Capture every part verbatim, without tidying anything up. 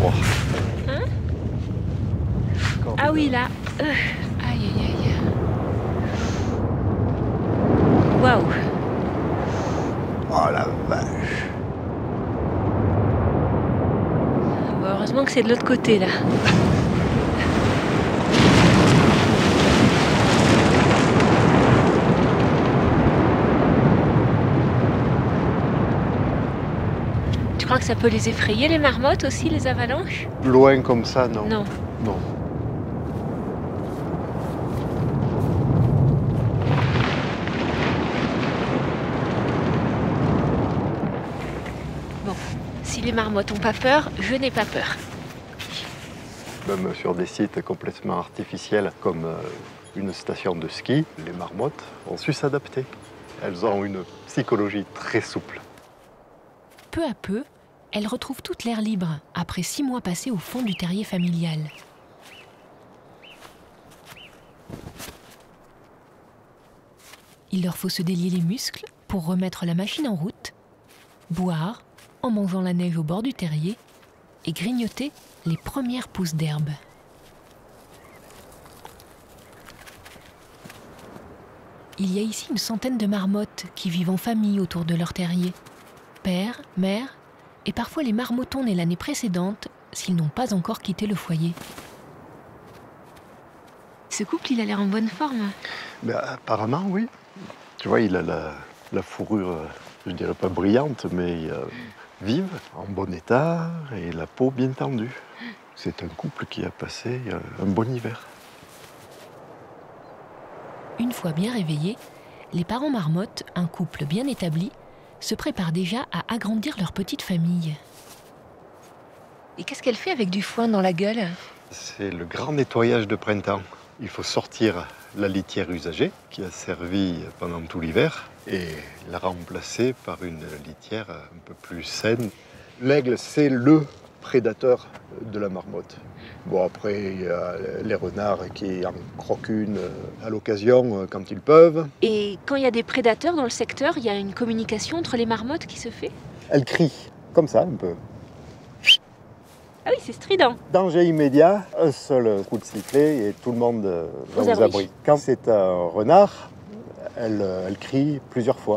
voir. Hein? Ah oui, là. Euh, aïe, aïe, aïe. Waouh. Oh la vache. Bon, heureusement que c'est de l'autre côté, là. Tu crois que ça peut les effrayer, les marmottes aussi, les avalanches? Loin comme ça, non. Non. Non. Bon, si les marmottes n'ont pas peur, je n'ai pas peur. Même sur des sites complètement artificiels comme euh, une station de ski, les marmottes ont su s'adapter. Elles ont une psychologie très souple. Peu à peu, elles retrouvent toute l'air libre après six mois passés au fond du terrier familial. Il leur faut se délier les muscles pour remettre la machine en route, boire en mangeant la neige au bord du terrier et grignoter les premières pousses d'herbe. Il y a ici une centaine de marmottes qui vivent en famille autour de leur terrier. Père, mère et parfois les marmottons nés l'année précédente s'ils n'ont pas encore quitté le foyer. Ce couple, il a l'air en bonne forme. Ben, apparemment, oui. Tu vois, il a la, la fourrure, euh, je dirais pas brillante, mais euh, vive, en bon état, et la peau bien tendue. C'est un couple qui a passé euh, un bon hiver. Une fois bien réveillés, les parents marmottes, un couple bien établi, se préparent déjà à agrandir leur petite famille. Et qu'est-ce qu'elle fait avec du foin dans la gueule? C'est le grand nettoyage de printemps. Il faut sortir la litière usagée qui a servi pendant tout l'hiver et la remplacer par une litière un peu plus saine. L'aigle, c'est le prédateur de la marmotte. Bon, après, il y a les renards qui en croquent une à l'occasion quand ils peuvent. Et quand il y a des prédateurs dans le secteur, il y a une communication entre les marmottes qui se fait? Elles crient, comme ça, un peu. Ah oui, c'est strident. Danger immédiat, un seul coup de sifflet et tout le monde va aux, aux abris. Quand c'est un renard, elle, elle crie plusieurs fois.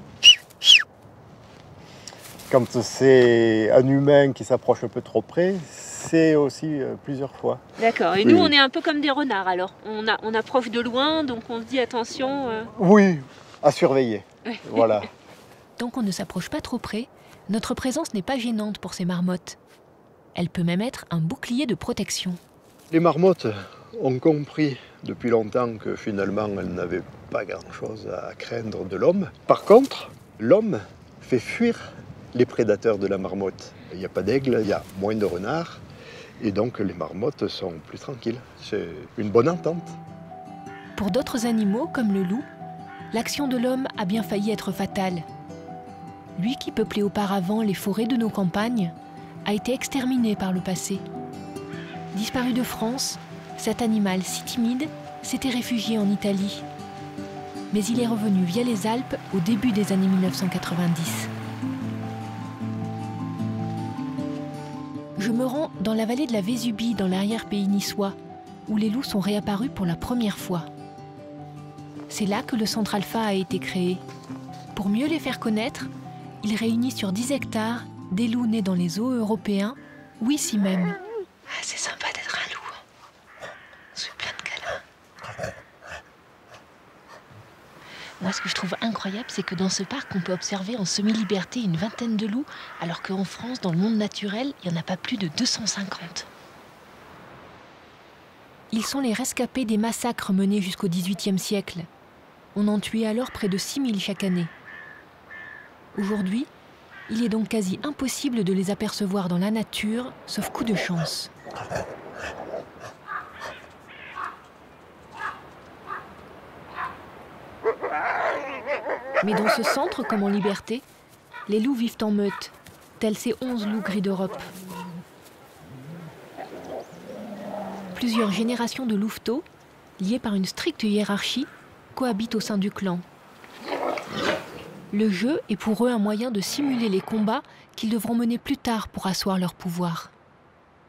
Quand c'est un humain qui s'approche un peu trop près, c'est aussi plusieurs fois. D'accord. Et oui. Nous, on est un peu comme des renards alors. On, a, on approche de loin, donc on se dit attention. Euh... Oui, à surveiller. Ouais. Voilà. Tant qu'on ne s'approche pas trop près, notre présence n'est pas gênante pour ces marmottes. Elle peut même être un bouclier de protection. Les marmottes ont compris depuis longtemps que finalement elles n'avaient pas grand-chose à craindre de l'homme. Par contre, l'homme fait fuir les prédateurs de la marmotte. Il n'y a pas d'aigle, il y a moins de renards, et donc les marmottes sont plus tranquilles. C'est une bonne entente. Pour d'autres animaux, comme le loup, l'action de l'homme a bien failli être fatale. Lui qui peuplait auparavant les forêts de nos campagnes, a été exterminé par le passé. Disparu de France, cet animal si timide s'était réfugié en Italie. Mais il est revenu via les Alpes au début des années mille neuf cent quatre-vingt-dix. Je me rends dans la vallée de la Vésubie, dans l'arrière-pays niçois, où les loups sont réapparus pour la première fois. C'est là que le Centre Alpha a été créé. Pour mieux les faire connaître, il réunit sur dix hectares des loups nés dans les zoos européens, ou ici même. Ah, c'est sympa d'être un loup. On se fait plein de câlins. Moi, ce que je trouve incroyable, c'est que dans ce parc, on peut observer en semi-liberté une vingtaine de loups, alors qu'en France, dans le monde naturel, il n'y en a pas plus de deux cent cinquante. Ils sont les rescapés des massacres menés jusqu'au dix-huitième siècle. On en tuait alors près de six mille chaque année. Aujourd'hui, il est donc quasi impossible de les apercevoir dans la nature, sauf coup de chance. Mais dans ce centre, comme en liberté, les loups vivent en meute, tels ces onze loups gris d'Europe. Plusieurs générations de louveteaux, liés par une stricte hiérarchie, cohabitent au sein du clan. Le jeu est pour eux un moyen de simuler les combats qu'ils devront mener plus tard pour asseoir leur pouvoir.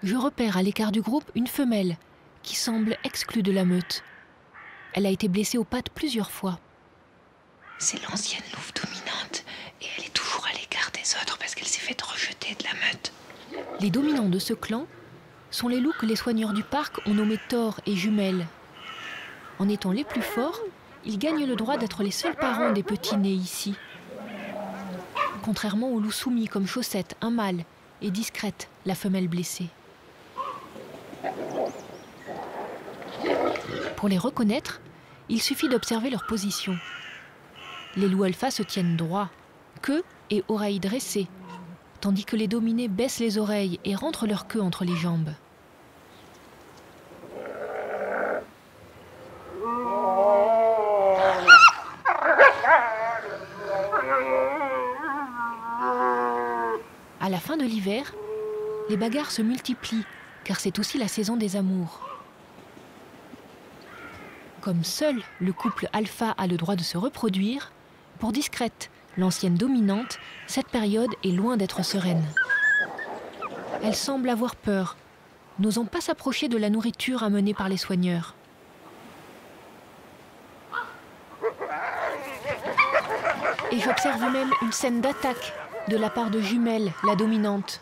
je repère à l'écart du groupe une femelle qui semble exclue de la meute. Elle a été blessée aux pattes plusieurs fois. C'est l'ancienne louve dominante et elle est toujours à l'écart des autres parce qu'elle s'est faite rejeter de la meute. Les dominants de ce clan sont les loups que les soigneurs du parc ont nommés Thor et Jumelle. En étant les plus forts, ils gagnent le droit d'être les seuls parents des petits nés ici. Contrairement aux loups soumis comme Chaussette, un mâle, et Discrète, la femelle blessée. Pour les reconnaître, il suffit d'observer leur position. Les loups alpha se tiennent droit, queue et oreilles dressées, tandis que les dominés baissent les oreilles et rentrent leur queue entre les jambes. À la fin de l'hiver, les bagarres se multiplient, car c'est aussi la saison des amours. Comme seul le couple alpha a le droit de se reproduire, pour Discrète, l'ancienne dominante, cette période est loin d'être sereine. Elle semble avoir peur, n'osant pas s'approcher de la nourriture amenée par les soigneurs. Et j'observe même une scène d'attaque de la part de Jumelle, la dominante.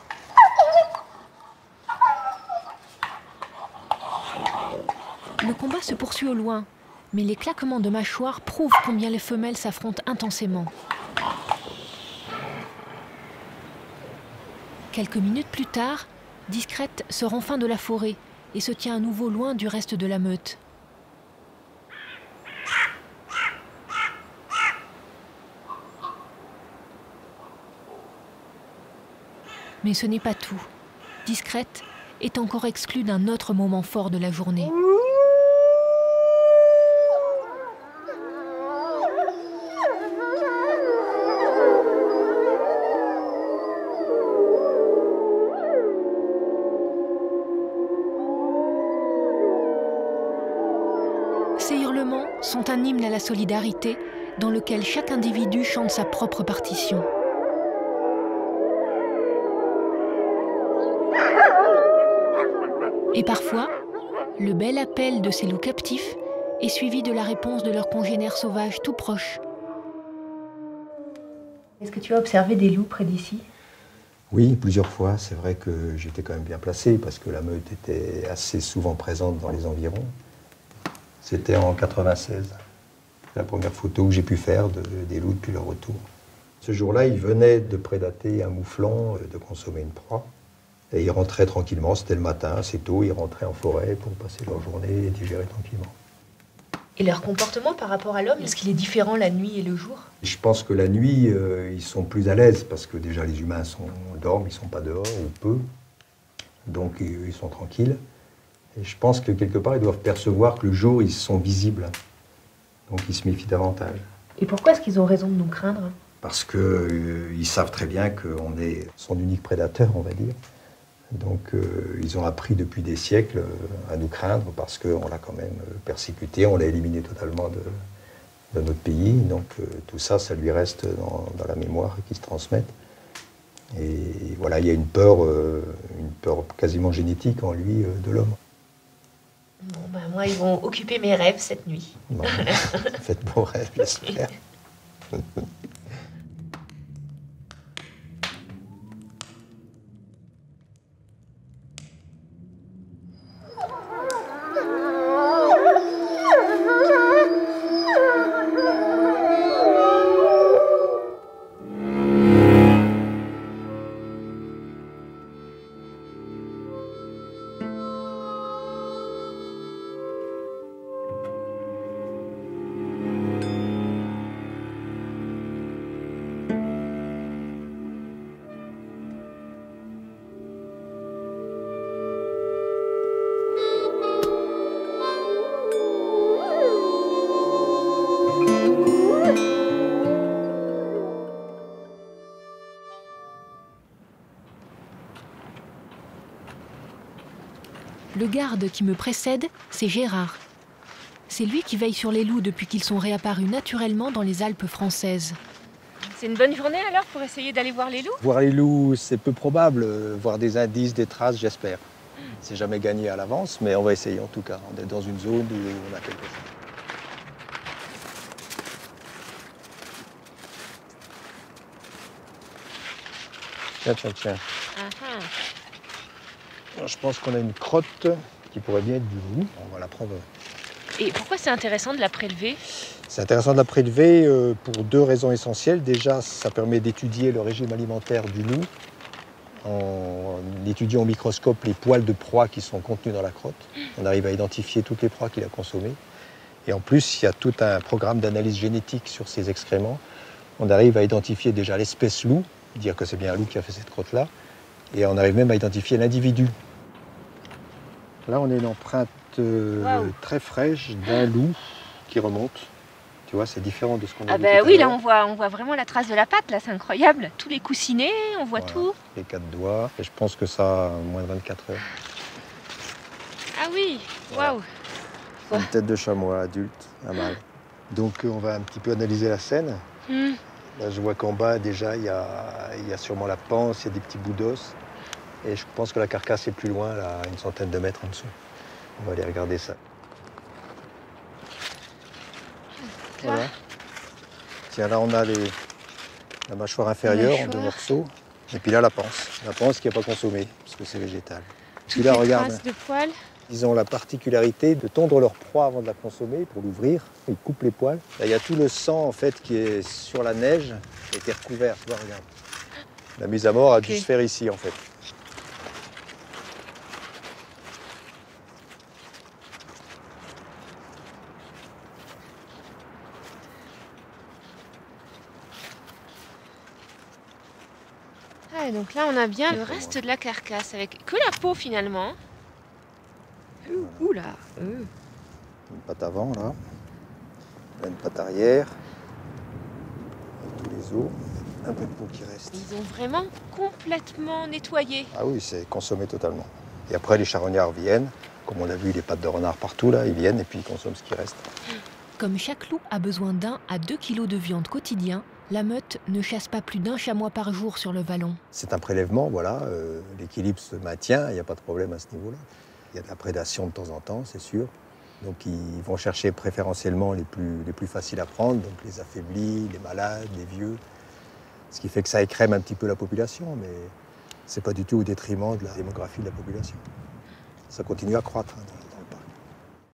Le combat se poursuit au loin, mais les claquements de mâchoires prouvent combien les femelles s'affrontent intensément. Quelques minutes plus tard, Discrète sort enfin de la forêt et se tient à nouveau loin du reste de la meute. Mais ce n'est pas tout. Discrète est encore exclue d'un autre moment fort de la journée. Ces hurlements sont un hymne à la solidarité dans lequel chaque individu chante sa propre partition. Et parfois, le bel appel de ces loups captifs est suivi de la réponse de leurs congénères sauvages tout proches. Est-ce que tu as observé des loups près d'ici? Oui, plusieurs fois. C'est vrai que j'étais quand même bien placé parce que la meute était assez souvent présente dans les environs. C'était en quatre-vingt-seize, la première photo que j'ai pu faire de, des loups depuis leur retour. Ce jour-là, ils venaient de prédater un mouflon, de consommer une proie. Et ils rentraient tranquillement, c'était le matin, assez tôt, ils rentraient en forêt pour passer leur journée et digérer tranquillement. Et leur comportement par rapport à l'homme, est-ce qu'il est différent la nuit et le jour? Je pense que la nuit, euh, ils sont plus à l'aise parce que déjà les humains sont, dorment, ils ne sont pas dehors ou peu. Donc ils, ils sont tranquilles. Et je pense que quelque part, ils doivent percevoir que le jour, ils sont visibles. Donc ils se méfient davantage. Et pourquoi est-ce qu'ils ont raison de nous craindre? Parce qu'ils euh, savent très bien qu'on est son unique prédateur, on va dire. Donc euh, ils ont appris depuis des siècles euh, à nous craindre parce qu'on l'a quand même persécuté, on l'a éliminé totalement de, de notre pays. Donc euh, tout ça, ça lui reste dans, dans la mémoire qui se transmet. Et voilà, il y a une peur, euh, une peur quasiment génétique en lui euh, de l'homme. Bon, ben moi, ils vont occuper mes rêves cette nuit. Bon, faites bon rêve, j'espère. Le garde qui me précède, c'est Gérard. C'est lui qui veille sur les loups depuis qu'ils sont réapparus naturellement dans les Alpes françaises. C'est une bonne journée alors pour essayer d'aller voir les loups? Voir les loups, c'est peu probable. Voir des indices, des traces, j'espère. C'est jamais gagné à l'avance, mais on va essayer en tout cas. On est dans une zone où on a quelque chose. Tiens, tiens, tiens. Uh-huh. Je pense qu'on a une crotte qui pourrait bien être du loup. On va la prendre. Et pourquoi c'est intéressant de la prélever? C'est intéressant de la prélever euh, pour deux raisons essentielles. Déjà, ça permet d'étudier le régime alimentaire du loup en étudiant au microscope les poils de proie qui sont contenus dans la crotte. On arrive à identifier toutes les proies qu'il a consommées. Et en plus, il y a tout un programme d'analyse génétique sur ces excréments. On arrive à identifier déjà l'espèce loup, dire que c'est bien un loup qui a fait cette crotte-là. Et on arrive même à identifier l'individu. Là, on a une empreinte euh, wow. très fraîche d'un loup qui remonte. Tu vois, c'est différent de ce qu'on a ah vu bah tout à oui, l'heure. là on voit, on voit vraiment la trace de la patte, là c'est incroyable. Tous les coussinets, on voit Voilà, tout. les quatre doigts, et je pense que ça a moins de vingt-quatre heures. Ah oui, waouh. Wow. Une tête de chamois adulte, un mâle. Donc on va un petit peu analyser la scène. Mm. Là je vois qu'en bas déjà il y a, il y a sûrement la panse, il y a des petits bouts d'os. Et je pense que la carcasse est plus loin, là, une centaine de mètres en dessous. On va aller regarder ça. Là. Voilà. Tiens, là on a les, la mâchoire inférieure mâchoire. en deux morceaux. Et puis là la panse. La panse qui n'est pas consommée, parce que c'est végétal. Toutes puis là, les regarde. traces de poils. Ils ont la particularité de tondre leur proie avant de la consommer pour l'ouvrir. Ils coupent les poils. Là, il y a tout le sang en fait qui est sur la neige, qui a été recouvert. Tu vois, regarde. La mise à mort a okay. dû se faire ici en fait. Ah, donc là on a bien le reste de la carcasse avec que la peau finalement. Voilà. Ouh là. Euh. Une patte avant là, là une patte arrière, avec tous les os, un peu de peau qui reste. Ils ont vraiment complètement nettoyé. Ah oui, c'est consommé totalement. Et après les charognards viennent, comme on l'a vu, les pattes de renard partout là, ils viennent et puis ils consomment ce qui reste. Comme chaque loup a besoin d'un à deux kilos de viande quotidien, la meute ne chasse pas plus d'un chamois par jour sur le vallon. C'est un prélèvement, voilà, euh, l'équilibre se maintient, il n'y a pas de problème à ce niveau-là. Il y a de la prédation de temps en temps, c'est sûr. Donc ils vont chercher préférentiellement les plus, les plus faciles à prendre, donc les affaiblis, les malades, les vieux. Ce qui fait que ça écrème un petit peu la population, mais c'est pas du tout au détriment de la démographie de la population. Ça continue à croître. Hein.